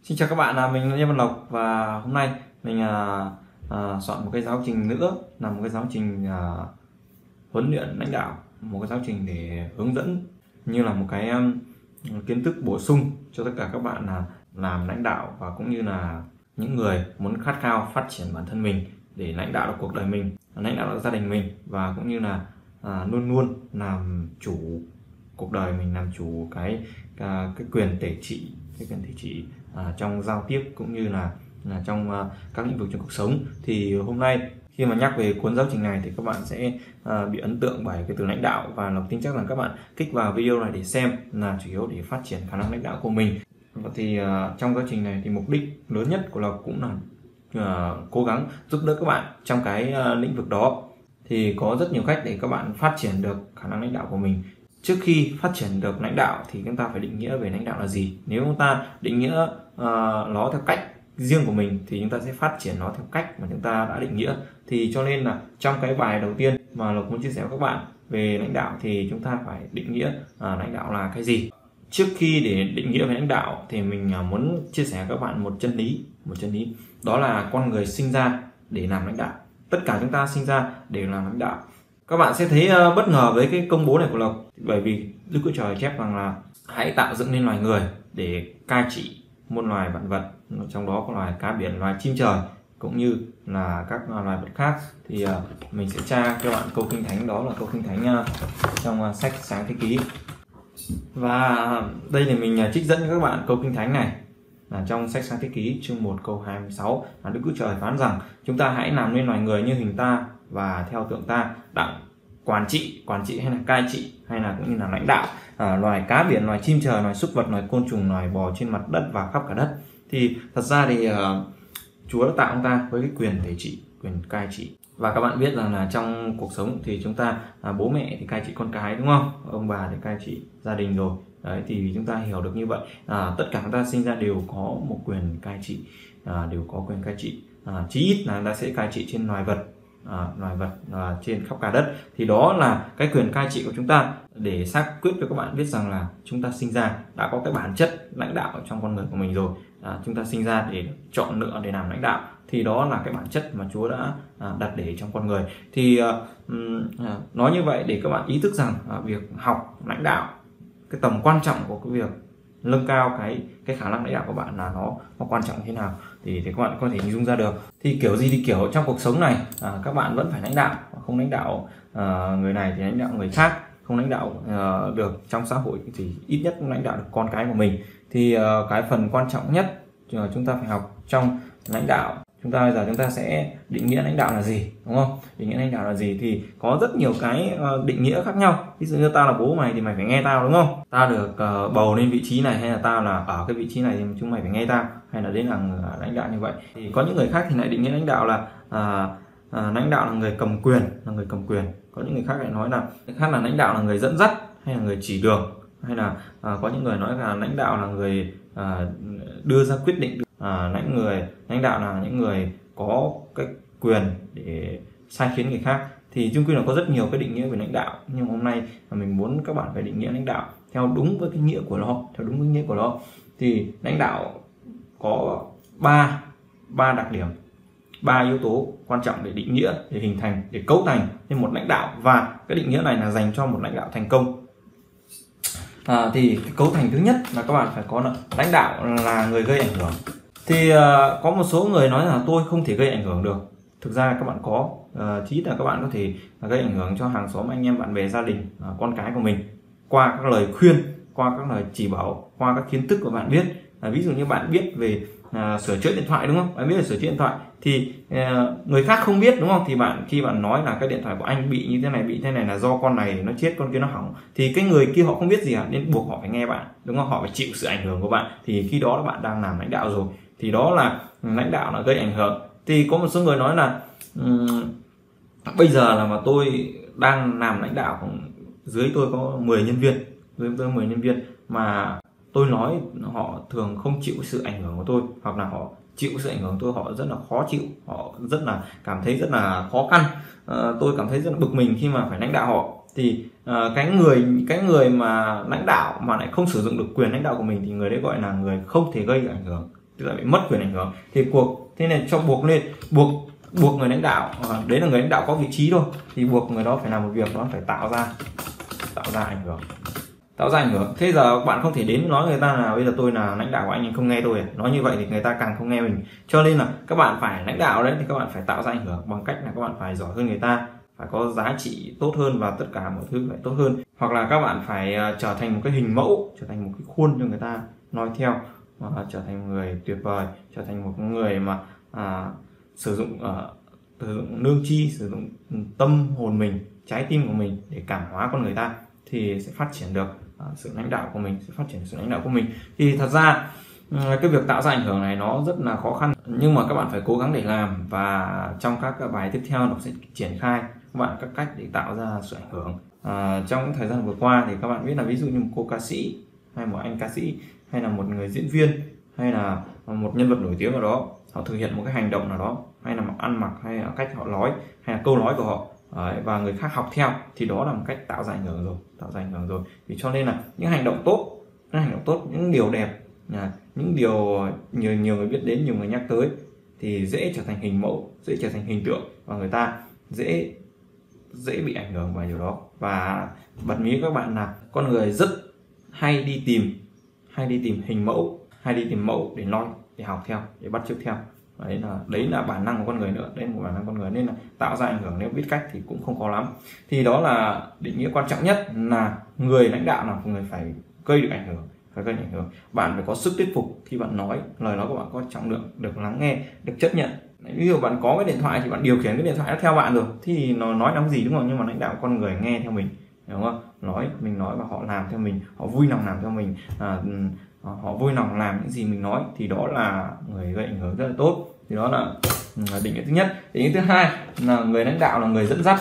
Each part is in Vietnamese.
Xin chào các bạn, mình là Lê Văn Lộc và hôm nay mình soạn một cái giáo trình nữa, là một cái giáo trình huấn luyện lãnh đạo, một cái giáo trình để hướng dẫn như là một cái kiến thức bổ sung cho tất cả các bạn là làm lãnh đạo và cũng như là những người muốn khát khao phát triển bản thân mình để lãnh đạo được cuộc đời mình, lãnh đạo được gia đình mình và cũng như là luôn luôn làm chủ cuộc đời mình, làm chủ cái quyền thể trị, trong giao tiếp cũng như là trong các lĩnh vực trong cuộc sống. Thì hôm nay khi mà nhắc về cuốn giáo trình này thì các bạn sẽ bị ấn tượng bởi cái từ lãnh đạo, và Lộc tin chắc là các bạn kích vào video này để xem là chủ yếu để phát triển khả năng lãnh đạo của mình. Thì trong giáo trình này thì mục đích lớn nhất của Lộc cũng là cố gắng giúp đỡ các bạn trong cái lĩnh vực đó. Thì có rất nhiều cách để các bạn phát triển được khả năng lãnh đạo của mình. Trước khi phát triển được lãnh đạo thì chúng ta phải định nghĩa về lãnh đạo là gì. Nếu chúng ta định nghĩa nó theo cách riêng của mình thì chúng ta sẽ phát triển nó theo cách mà chúng ta đã định nghĩa. Thì cho nên là trong cái bài đầu tiên mà Lộc muốn chia sẻ với các bạn về lãnh đạo thì chúng ta phải định nghĩa lãnh đạo là cái gì. Trước khi để định nghĩa về lãnh đạo thì mình muốn chia sẻ với các bạn một chân lý, đó là con người sinh ra để làm lãnh đạo. Tất cả chúng ta sinh ra để làm lãnh đạo. Các bạn sẽ thấy bất ngờ với cái công bố này của Lộc, bởi vì Đức Chúa Trời chép rằng là hãy tạo dựng nên loài người để cai trị muôn loài vạn vật, trong đó có loài cá biển, loài chim trời cũng như là các loài vật khác. Thì mình sẽ tra cho bạn câu kinh thánh, đó là câu kinh thánh trong sách Sáng Thế Ký. Và đây thì mình trích dẫn cho các bạn câu kinh thánh này là trong sách Sáng Thế Ký chương 1 câu 26, là Đức Chúa Trời phán rằng chúng ta hãy làm nên loài người như hình ta và theo tượng ta, đặng quản trị hay là cai trị hay là cũng như là lãnh đạo loài cá biển, loài chim trời, loài súc vật, loài côn trùng, loài bò trên mặt đất và khắp cả đất. Thì thật ra thì Chúa đã tạo chúng ta với cái quyền thể trị, quyền cai trị. Và các bạn biết rằng là trong cuộc sống thì chúng ta bố mẹ thì cai trị con cái, đúng không? Ông bà thì cai trị gia đình rồi. Đấy, thì chúng ta hiểu được như vậy. Tất cả chúng ta sinh ra đều có một quyền cai trị, chí ít là chúng ta sẽ cai trị trên loài vật, trên khắp cả đất. Thì đó là cái quyền cai trị của chúng ta, để xác quyết cho các bạn biết rằng là chúng ta sinh ra đã có cái bản chất lãnh đạo ở trong con người của mình rồi. Chúng ta sinh ra để chọn lựa để làm lãnh đạo, thì đó là cái bản chất mà Chúa đã đặt để trong con người. Thì nói như vậy để các bạn ý thức rằng việc học lãnh đạo, cái tầm quan trọng của cái việc nâng cao cái khả năng lãnh đạo của bạn là nó quan trọng thế nào, thì các bạn có thể hình dung ra được. Thì kiểu gì thì kiểu trong cuộc sống này các bạn vẫn phải lãnh đạo, không lãnh đạo người này thì lãnh đạo người khác, không lãnh đạo được trong xã hội thì ít nhất cũng lãnh đạo được con cái của mình. Thì cái phần quan trọng nhất chúng ta phải học trong lãnh đạo, chúng ta sẽ định nghĩa lãnh đạo là gì, đúng không? Định nghĩa lãnh đạo là gì thì có rất nhiều cái định nghĩa khác nhau. Ví dụ như tao là bố mày thì mày phải nghe tao, đúng không? Tao được bầu lên vị trí này, hay là tao là ở cái vị trí này thì chúng mày phải nghe tao, hay là đấy là lãnh đạo như vậy. Thì có những người khác thì lại định nghĩa lãnh đạo là lãnh đạo là người cầm quyền, Có những người khác lại nói là lãnh đạo là người dẫn dắt hay là người chỉ đường, hay là có những người nói là lãnh đạo là người đưa ra quyết định. Lãnh đạo là những người có cái quyền để sai khiến người khác. Thì chung quy là có rất nhiều cái định nghĩa về lãnh đạo, nhưng hôm nay mình muốn các bạn phải định nghĩa lãnh đạo theo đúng với cái nghĩa của nó, Thì lãnh đạo có ba đặc điểm, 3 yếu tố quan trọng để định nghĩa, để hình thành, để cấu thành nên một lãnh đạo, và cái định nghĩa này là dành cho một lãnh đạo thành công. Thì cái cấu thành thứ nhất là các bạn phải có là lãnh đạo là người gây ảnh hưởng. Thì có một số người nói là tôi không thể gây ảnh hưởng được. Thực ra các bạn có, chí ít là các bạn có thể gây ảnh hưởng cho hàng xóm, anh em, bạn bè, gia đình, con cái của mình qua các lời khuyên, qua các lời chỉ bảo, qua các kiến thức của bạn biết. Ví dụ như bạn biết về sửa chữa điện thoại, đúng không? Bạn biết về sửa chữa điện thoại thì người khác không biết, đúng không? Thì khi bạn nói là cái điện thoại của anh bị như thế này là do con này nó chết, con kia nó hỏng, thì cái người kia họ không biết gì nên buộc họ phải nghe bạn, đúng không? Họ phải chịu sự ảnh hưởng của bạn. Thì khi đó là bạn đang làm lãnh đạo rồi. Thì đó là lãnh đạo là gây ảnh hưởng. Thì có một số người nói là bây giờ là mà tôi đang làm lãnh đạo, dưới tôi có 10 nhân viên, mà tôi nói họ thường không chịu sự ảnh hưởng của tôi, hoặc là họ chịu sự ảnh hưởng của tôi, họ rất là khó chịu, họ rất là cảm thấy rất là khó khăn. Tôi cảm thấy rất là bực mình khi mà phải lãnh đạo họ. Thì cái người mà lãnh đạo mà lại không sử dụng được quyền lãnh đạo của mình thì người đấy gọi là người không thể gây ảnh hưởng. tức là bị mất quyền ảnh hưởng. Thì thế nên cho buộc người lãnh đạo, đấy là người lãnh đạo có vị trí thôi, thì buộc người đó phải làm một việc, đó phải tạo ra ảnh hưởng. Thế giờ bạn không thể đến nói người ta là bây giờ tôi là lãnh đạo của anh không nghe tôi, nói như vậy thì người ta càng không nghe mình. Cho nên là các bạn phải lãnh đạo đấy thì các bạn phải tạo ra ảnh hưởng bằng cách là các bạn phải giỏi hơn người ta, phải có giá trị tốt hơn và tất cả mọi thứ phải tốt hơn, hoặc là các bạn phải trở thành một cái hình mẫu, trở thành một cái khuôn cho người ta noi theo, trở thành một người tuyệt vời, trở thành một người mà sử dụng lương tri, sử dụng tâm hồn mình, trái tim của mình để cảm hóa con người ta, thì sẽ phát triển được sự lãnh đạo của mình. Thì thật ra cái việc tạo ra ảnh hưởng này nó rất là khó khăn, nhưng mà các bạn phải cố gắng để làm, và trong các bài tiếp theo nó sẽ triển khai các bạn các cách để tạo ra sự ảnh hưởng. Trong thời gian vừa qua thì các bạn biết là ví dụ như một cô ca sĩ, hay một anh ca sĩ, hay là một người diễn viên, hay là một nhân vật nổi tiếng nào đó, họ thực hiện một cái hành động nào đó, hay là ăn mặc, hay là cách họ nói, hay là câu nói của họ, và người khác học theo, thì đó là một cách tạo ra ảnh hưởng rồi. Vì cho nên là những hành động tốt, những điều đẹp, những điều nhiều người biết đến, nhiều người nhắc tới, thì dễ trở thành hình mẫu, dễ trở thành hình tượng, và người ta dễ bị ảnh hưởng bởi điều đó. Và bật mí các bạn là con người rất hay đi tìm hình mẫu, hay đi tìm mẫu để noi, để học theo, để bắt chước theo. Đấy là bản năng của con người nữa, đấy là một bản năng con người, nên là tạo ra ảnh hưởng nếu biết cách thì cũng không khó lắm. Thì đó là định nghĩa quan trọng nhất, là người lãnh đạo là người phải gây được ảnh hưởng, bạn phải có sức thuyết phục khi bạn nói, lời nói của bạn có trọng lượng, được lắng nghe, được chấp nhận. Ví dụ bạn có cái điện thoại thì bạn điều khiển cái điện thoại nó theo bạn rồi, thì nó nói làm gì, đúng không? Nhưng mà lãnh đạo con người nghe theo mình, đúng không? Mình nói và họ làm theo mình, họ vui lòng làm theo mình, họ vui lòng làm những gì mình nói, thì đó là người gây ảnh hưởng rất là tốt. Thì đó là định nghĩa thứ nhất. Định nghĩa thứ hai là người lãnh đạo là người dẫn dắt.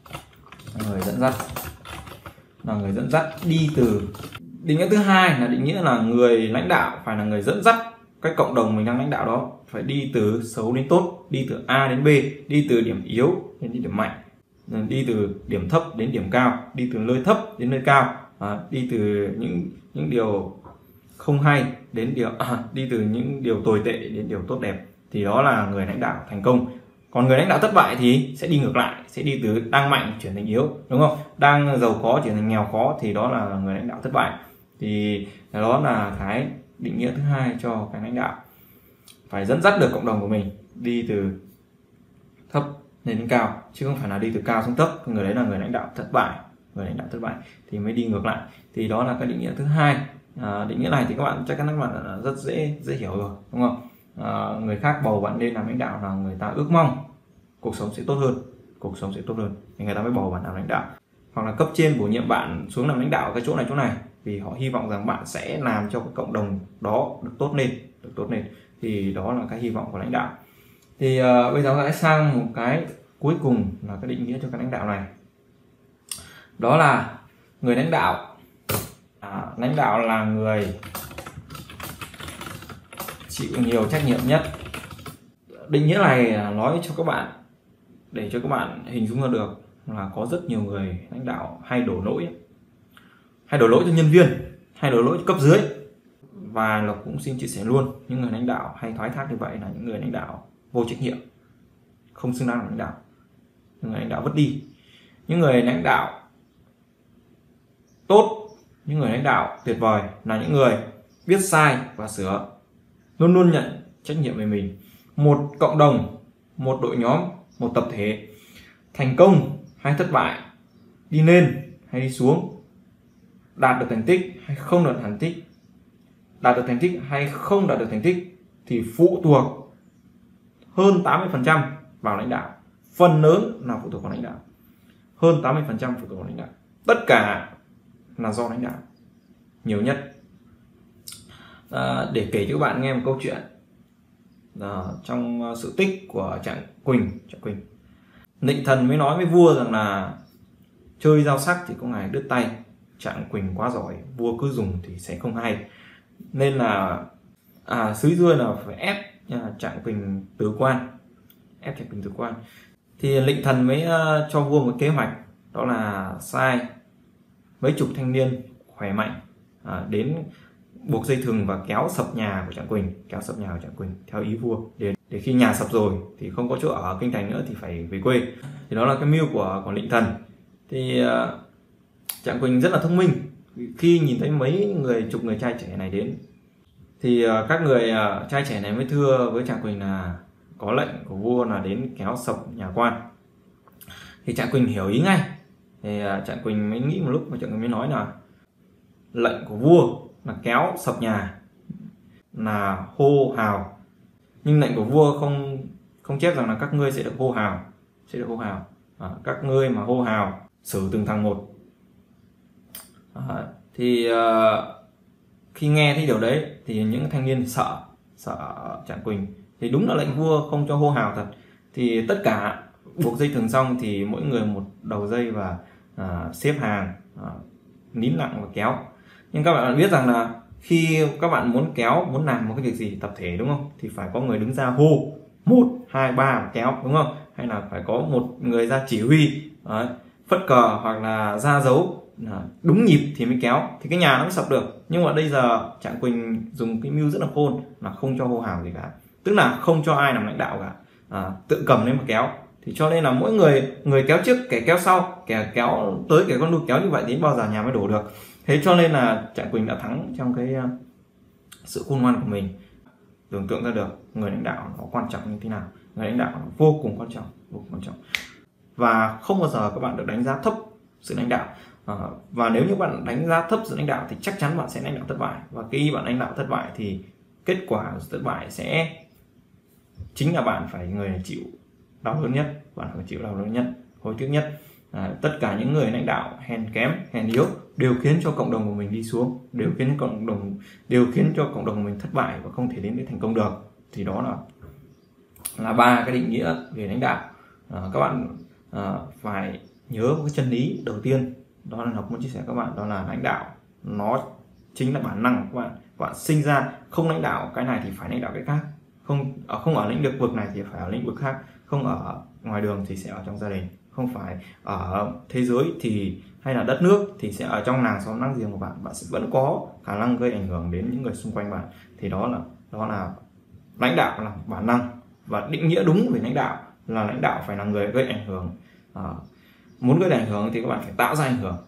Đi từ định nghĩa thứ hai là định nghĩa là người lãnh đạo phải là người dẫn dắt cái cộng đồng mình đang lãnh đạo đó, phải đi từ xấu đến tốt, đi từ A đến B, đi từ điểm yếu đến điểm mạnh, đi từ điểm thấp đến điểm cao, đi từ nơi thấp đến nơi cao, đi từ những điều không hay đến đi từ những điều tồi tệ đến điều tốt đẹp. Thì đó là người lãnh đạo thành công. Còn người lãnh đạo thất bại thì sẽ đi ngược lại, sẽ đi từ đang mạnh chuyển thành yếu, đúng không? Đang giàu có chuyển thành nghèo khó, thì đó là người lãnh đạo thất bại. Thì đó là cái định nghĩa thứ hai cho cái lãnh đạo, phải dẫn dắt được cộng đồng của mình đi từ thấp lên cao, chứ không phải là đi từ cao xuống thấp. Người đấy là người lãnh đạo thất bại thì mới đi ngược lại. Thì đó là cái định nghĩa thứ hai. Định nghĩa này thì các bạn chắc chắn các bạn rất dễ hiểu rồi, đúng không? Người khác bầu bạn lên làm lãnh đạo là người ta ước mong cuộc sống sẽ tốt hơn, thì người ta mới bầu bạn làm lãnh đạo. Hoặc là cấp trên bổ nhiệm bạn xuống làm lãnh đạo ở cái chỗ này, vì họ hy vọng rằng bạn sẽ làm cho cái cộng đồng đó được tốt lên. Thì đó là cái hy vọng của lãnh đạo. Thì bây giờ hãy sang một cái cuối cùng là cái định nghĩa cho cái lãnh đạo này. Đó là người lãnh đạo. Lãnh đạo là người chịu nhiều trách nhiệm nhất. Định nghĩa này nói cho các bạn, để cho các bạn hình dung ra được là có rất nhiều người lãnh đạo hay đổ lỗi cho nhân viên, hay đổ lỗi cho cấp dưới. Và Lộc cũng xin chia sẻ luôn, những người lãnh đạo hay thoái thác như vậy là những người lãnh đạo vô trách nhiệm, không xứng đáng là lãnh đạo, những người lãnh đạo vứt đi. Những người lãnh đạo tốt, những người lãnh đạo tuyệt vời là những người biết sai và sửa, luôn luôn nhận trách nhiệm về mình. Một cộng đồng, một đội nhóm, một tập thể thành công hay thất bại, đi lên hay đi xuống, đạt được thành tích hay không đạt thành tích, đạt được thành tích hay không đạt được thành tích, thì phụ thuộc hơn 80% vào lãnh đạo. Phần lớn là phụ thuộc vào lãnh đạo, hơn 80% phụ thuộc vào lãnh đạo. Tất cả là do lãnh đạo nhiều nhất. Để kể cho các bạn nghe một câu chuyện trong sự tích của Trạng Quỳnh. Định thần mới nói với vua rằng là chơi dao sắc thì có ngày đứt tay, Trạng Quỳnh quá giỏi, vua cứ dùng thì sẽ không hay. Nên là sứ dưới là phải ép Trạng Quỳnh từ quan, thì lệnh thần mới cho vua một kế hoạch, đó là sai mấy chục thanh niên khỏe mạnh đến buộc dây thừng và kéo sập nhà của Trạng Quỳnh, theo ý vua, để khi nhà sập rồi thì không có chỗ ở kinh thành nữa thì phải về quê. Thì đó là cái mưu của Lệnh Thần. Thì Trạng Quỳnh rất là thông minh, khi nhìn thấy mấy chục người trai trẻ này đến thì các người trai trẻ này mới thưa với Trạng Quỳnh là có lệnh của vua là đến kéo sập nhà quan. Thì Trạng Quỳnh hiểu ý ngay. Thì Trạng Quỳnh mới nghĩ một lúc và Trạng Quỳnh mới nói là lệnh của vua là kéo sập nhà là hô hào, nhưng lệnh của vua không chép rằng là các ngươi sẽ được hô hào, các ngươi mà hô hào xử từng thằng một. Thì khi nghe thấy điều đấy thì những thanh niên sợ Trạng Quỳnh. Thì đúng là lệnh vua không cho hô hào thật. Thì tất cả buộc dây thừng xong thì mỗi người một đầu dây và xếp hàng nín lặng và kéo. Nhưng các bạn biết rằng là khi các bạn muốn làm một cái việc gì tập thể, đúng không, thì phải có người đứng ra hô 1, 2, 3 kéo, đúng không, hay là phải có một người ra chỉ huy, phất cờ hoặc là ra dấu đúng nhịp thì mới kéo, thì cái nhà nó mới sập được. Nhưng mà bây giờ Trạng Quỳnh dùng cái mưu rất là khôn là không cho hô hào gì cả, tức là không cho ai làm lãnh đạo cả, tự cầm lên mà kéo. Thì cho nên là mỗi người kéo trước, kẻ kéo sau, kẻ kéo tới, kẻ con đuôi kéo, như vậy đến bao giờ nhà mới đổ được. Thế cho nên là Trạng Quỳnh đã thắng trong cái sự khôn ngoan của mình. Tưởng tượng ra được người lãnh đạo nó quan trọng như thế nào. Người lãnh đạo nó vô cùng quan trọng, và không bao giờ các bạn được đánh giá thấp sự lãnh đạo. Và nếu như bạn đánh giá thấp sự lãnh đạo thì chắc chắn bạn sẽ lãnh đạo thất bại. Và khi bạn lãnh đạo thất bại thì kết quả của thất bại sẽ chính là bạn phải người chịu đau lớn nhất, hối tiếc nhất. Tất cả những người lãnh đạo hèn kém, hèn yếu đều khiến cho cộng đồng của mình đi xuống, đều khiến cho cộng đồng của mình thất bại và không thể đến với thành công được. Thì đó là 3 cái định nghĩa về lãnh đạo. Các bạn phải nhớ một cái chân lý đầu tiên, đó là Ngọc muốn chia sẻ các bạn, đó là lãnh đạo nó chính là bản năng của các bạn. Bạn sinh ra không lãnh đạo cái này thì phải lãnh đạo cái khác, không ở lĩnh vực này thì phải ở lĩnh vực khác, không ở ngoài đường thì sẽ ở trong gia đình, không phải ở thế giới thì hay là đất nước thì sẽ ở trong làng xóm láng giềng của bạn sẽ vẫn có khả năng gây ảnh hưởng đến những người xung quanh bạn. Thì đó là lãnh đạo là bản năng, và định nghĩa đúng về lãnh đạo là lãnh đạo phải là người gây ảnh hưởng. Muốn gây ảnh hưởng thì các bạn phải tạo ra ảnh hưởng.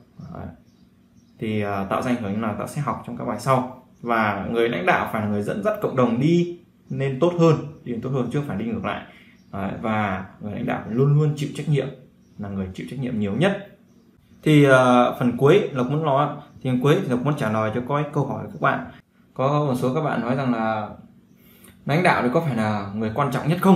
Thì tạo ra ảnh hưởng như nào ta sẽ học trong các bài sau. Và người lãnh đạo phải là người dẫn dắt cộng đồng đi nên tốt hơn chứ không phải đi ngược lại. Và người lãnh đạo luôn luôn chịu trách nhiệm, là người chịu trách nhiệm nhiều nhất. Thì phần cuối Lộc muốn trả lời cho có câu hỏi của các bạn. Có một số các bạn nói rằng là lãnh đạo thì có phải là người quan trọng nhất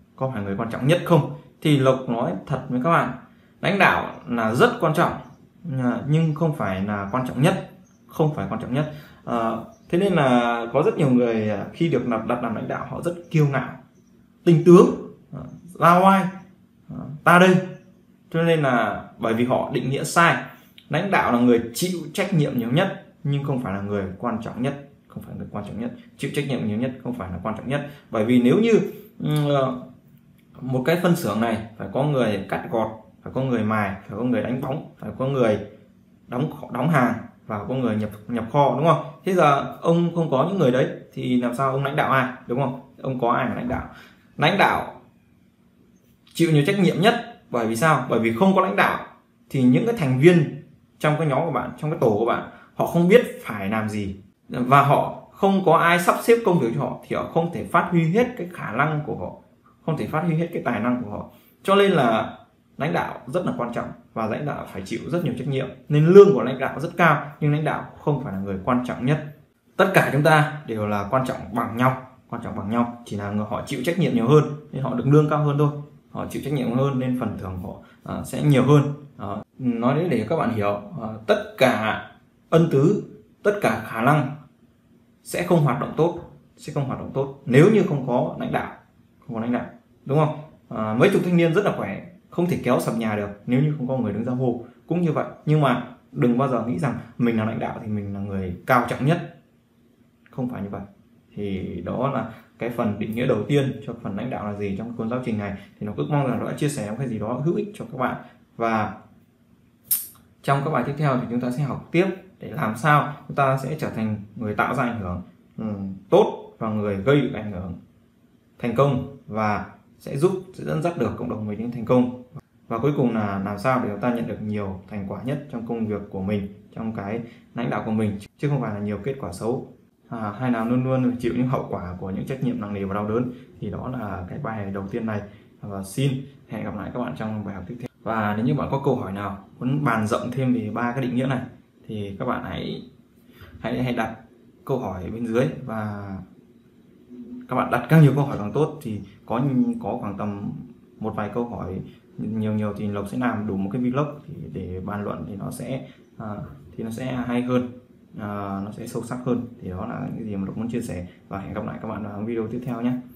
không? Thì Lộc nói thật với các bạn, lãnh đạo là rất quan trọng nhưng không phải là quan trọng nhất. Thế nên là có rất nhiều người khi được đặt làm lãnh đạo họ rất kiêu ngạo, tinh tướng, ra oai, ta đây. Cho nên là bởi vì họ định nghĩa sai. Lãnh đạo là người chịu trách nhiệm nhiều nhất nhưng không phải là người quan trọng nhất. Chịu trách nhiệm nhiều nhất không phải là quan trọng nhất. Bởi vì nếu như một cái phân xưởng này phải có người cắt gọt, phải có người mài, phải có người đánh bóng, phải có người đóng hàng và có người nhập kho, đúng không? Thế giờ ông không có những người đấy thì làm sao ông lãnh đạo ai, đúng không? Ông có ai mà lãnh đạo? Lãnh đạo chịu nhiều trách nhiệm nhất. Bởi vì sao? Bởi vì không có lãnh đạo thì những cái thành viên trong cái nhóm của bạn, trong cái tổ của bạn, họ không biết phải làm gì, và họ không có ai sắp xếp công việc cho họ, thì họ không thể phát huy hết cái khả năng của họ, không thể phát huy hết cái tài năng của họ. Cho nên là lãnh đạo rất là quan trọng, và lãnh đạo phải chịu rất nhiều trách nhiệm. Nên lương của lãnh đạo rất cao, nhưng lãnh đạo không phải là người quan trọng nhất. Tất cả chúng ta đều là quan trọng bằng nhau, chỉ là họ chịu trách nhiệm nhiều hơn nên họ được lương cao hơn thôi. Họ chịu trách nhiệm hơn nên phần thưởng họ sẽ nhiều hơn. Nói đến để các bạn hiểu, tất cả ân tứ, tất cả khả năng sẽ không hoạt động tốt nếu như không có lãnh đạo, đúng không? Mấy chục thanh niên rất là khỏe, không thể kéo sập nhà được nếu như không có người đứng ra hô, cũng như vậy. Nhưng mà đừng bao giờ nghĩ rằng mình là lãnh đạo thì mình là người cao trọng nhất, không phải như vậy. Thì đó là cái phần định nghĩa đầu tiên cho phần lãnh đạo là gì trong cuốn giáo trình này. Thì nó cứ mong rằng nó đã chia sẻ một cái gì đó hữu ích cho các bạn. Và trong các bài tiếp theo thì chúng ta sẽ học tiếp để làm sao chúng ta sẽ trở thành người tạo ra ảnh hưởng tốt và người gây được ảnh hưởng thành công, và sẽ dẫn dắt được cộng đồng mình đến thành công. Và cuối cùng là làm sao để chúng ta nhận được nhiều thành quả nhất trong công việc của mình, trong cái lãnh đạo của mình, chứ không phải là nhiều kết quả xấu. Hay là luôn luôn chịu những hậu quả của những trách nhiệm nặng nề và đau đớn. Thì đó là cái bài đầu tiên này, và xin hẹn gặp lại các bạn trong bài học tiếp theo. Và nếu như bạn có câu hỏi nào muốn bàn rộng thêm về 3 cái định nghĩa này thì các bạn hãy đặt câu hỏi bên dưới, và các bạn đặt càng nhiều câu hỏi càng tốt. Thì có khoảng tầm một vài câu hỏi nhiều thì Lộc sẽ làm đủ một cái vlog để bàn luận, thì nó sẽ hay hơn, nó sẽ sâu sắc hơn. Thì đó là những gì mà Lộc muốn chia sẻ, và hẹn gặp lại các bạn ở video tiếp theo nhé.